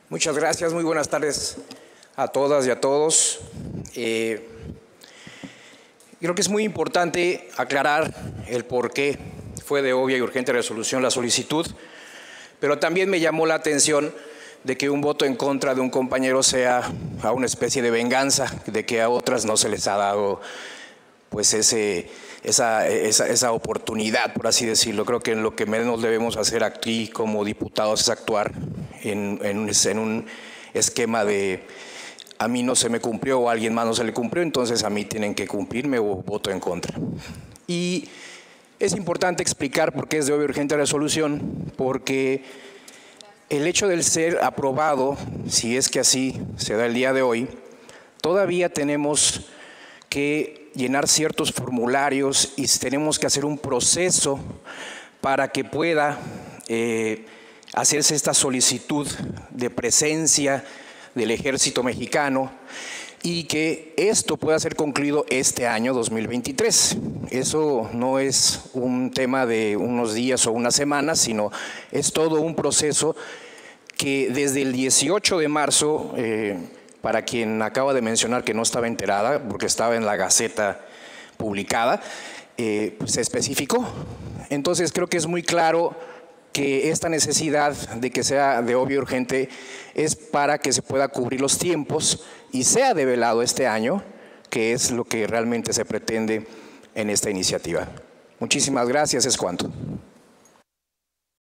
Muchas gracias, muy buenas tardes a todas y a todos. Creo que es muy importante aclarar el por qué fue de obvia y urgente resolución la solicitud, pero también me llamó la atención de que un voto en contra de un compañero sea a una especie de venganza, de que a otras no se les ha dado pues esa oportunidad, por así decirlo. Creo que lo que menos debemos hacer aquí como diputados es actuar en un esquema de a mí no se me cumplió o a alguien más no se le cumplió, entonces a mí tienen que cumplirme o voto en contra. Y es importante explicar por qué es de obvia y urgente resolución, porque el hecho de ser aprobado, si es que así se da el día de hoy, todavía tenemos que llenar ciertos formularios y tenemos que hacer un proceso para que pueda hacerse esta solicitud de presencia del Ejército Mexicano y que esto pueda ser concluido este año 2023. Eso no es un tema de unos días o unas semanas, sino es todo un proceso que desde el 18 de marzo, para quien acaba de mencionar que no estaba enterada, porque estaba en la Gaceta publicada, se especificó. Entonces creo que es muy claro que esta necesidad de que sea de obvio y urgente es para que se pueda cubrir los tiempos y sea develado este año, que es lo que realmente se pretende en esta iniciativa. Muchísimas gracias, es cuanto.